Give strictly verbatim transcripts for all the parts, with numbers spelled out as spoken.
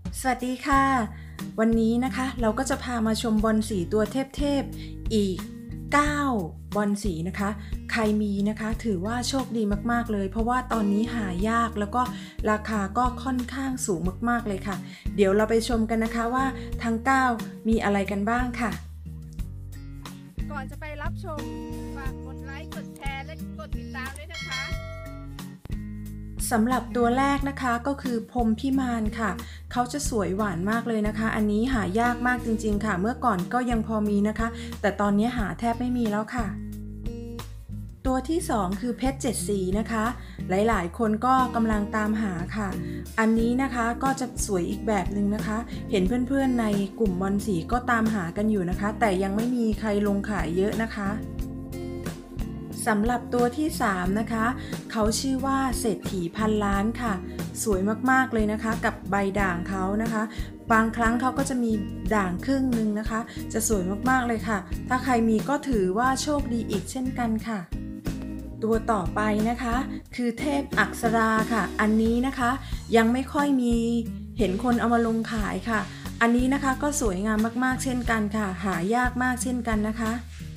สวัสดีค่ะวันนี้นะคะเราก็จะพามาชมบอลสีตัวเทพๆอีกเก้าบอลสีนะคะใครมีนะคะถือว่าโชคดีมากๆเลยเพราะว่าตอนนี้หายากแล้วก็ราคาก็ค่อนข้างสูงมากๆเลยค่ะเดี๋ยวเราไปชมกันนะคะว่าทั้งเก้ามีอะไรกันบ้างค่ะก่อนจะไปรับชมฝากกดไลค์กดแชร์และกดติดตามด้วยนะคะสำหรับตัวแรกนะคะก็คือพรหมพิมานค่ะเขาจะสวยหวานมากเลยนะคะอันนี้หายากมากจริงๆค่ะเมื่อก่อนก็ยังพอมีนะคะแต่ตอนนี้หาแทบไม่มีแล้วค่ะตัวที่สองคือเพชรเจ็ดสีนะคะหลายๆคนก็กำลังตามหาค่ะอันนี้นะคะก็จะสวยอีกแบบหนึ่งนะคะเห็นเพื่อนๆในกลุ่มบอลสีก็ตามหากันอยู่นะคะแต่ยังไม่มีใครลงขายเยอะนะคะสำหรับตัวที่สามนะคะเขาชื่อว่าเศรษฐีพันล้านค่ะสวยมากๆเลยนะคะกับใบด่างเขานะคะบางครั้งเขาก็จะมีด่างครึ่งนึงนะคะจะสวยมากๆเลยค่ะถ้าใครมีก็ถือว่าโชคดีอีกเช่นกันค่ะตัวต่อไปนะคะคือเทพอักษราค่ะอันนี้นะคะยังไม่ค่อยมีเห็นคนเอามาลงขายค่ะอันนี้นะคะก็สวยงามมากๆเช่นกันค่ะหายากมากเช่นกันนะคะ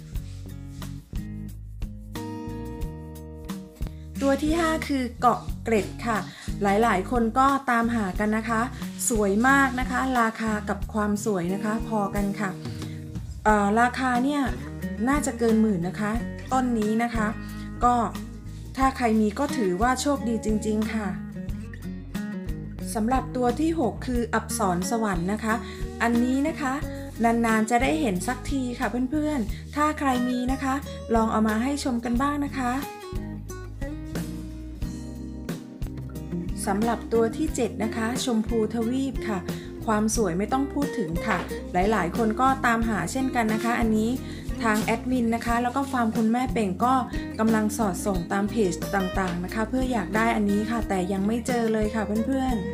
ตัวที่ห้าคือเกาะเกร็ดค่ะหลายๆคนก็ตามหากันนะคะสวยมากนะคะราคากับความสวยนะคะพอกันค่ะราคาเนี่ยน่าจะเกินหมื่นนะคะต้นนี้นะคะก็ถ้าใครมีก็ถือว่าโชคดีจริงๆค่ะสำหรับตัวที่หกคืออัปสรสวรรค์นะคะอันนี้นะคะนานๆจะได้เห็นสักทีค่ะเพื่อนๆถ้าใครมีนะคะลองเอามาให้ชมกันบ้างนะคะสำหรับตัวที่เจ็ดนะคะชมพูทวีปค่ะความสวยไม่ต้องพูดถึงค่ะหลายๆคนก็ตามหาเช่นกันนะคะอันนี้ทางแอดมินนะคะแล้วก็ฟาร์มคุณแม่เป่งก็กำลังสอดส่งตามเพจต่างๆนะคะเพื่ออยากได้อันนี้ค่ะแต่ยังไม่เจอเลยค่ะเพื่อน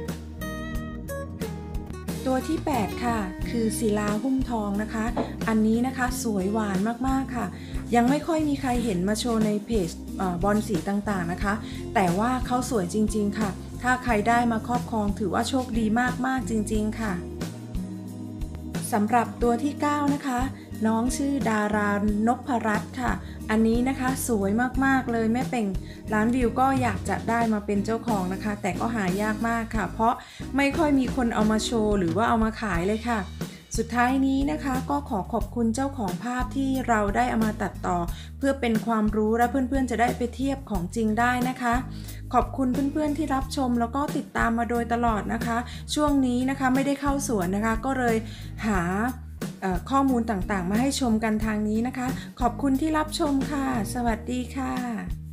ๆตัวที่แปดค่ะคือศิลาหุ้มทองนะคะอันนี้นะคะสวยหวานมากๆค่ะยังไม่ค่อยมีใครเห็นมาโชว์ในเพจบอลสีต่างๆนะคะแต่ว่าเขาสวยจริงๆค่ะถ้าใครได้มาครอบครองถือว่าโชคดีมากๆจริงๆค่ะสำหรับตัวที่เก้านะคะน้องชื่อดารานพรัตน์ค่ะอันนี้นะคะสวยมากๆเลยแม่เป่งร้านวิวก็อยากจะได้มาเป็นเจ้าของนะคะแต่ก็หายากมากค่ะเพราะไม่ค่อยมีคนเอามาโชว์หรือว่าเอามาขายเลยค่ะสุดท้ายนี้นะคะก็ขอขอบคุณเจ้าของภาพที่เราได้เอามาตัดต่อเพื่อเป็นความรู้และเพื่อนๆจะได้ไปเทียบของจริงได้นะคะขอบคุณเพื่อนๆที่รับชมแล้วก็ติดตามมาโดยตลอดนะคะช่วงนี้นะคะไม่ได้เข้าสวนนะคะก็เลยหาข้อมูลต่างๆมาให้ชมกันทางนี้นะคะขอบคุณที่รับชมค่ะสวัสดีค่ะ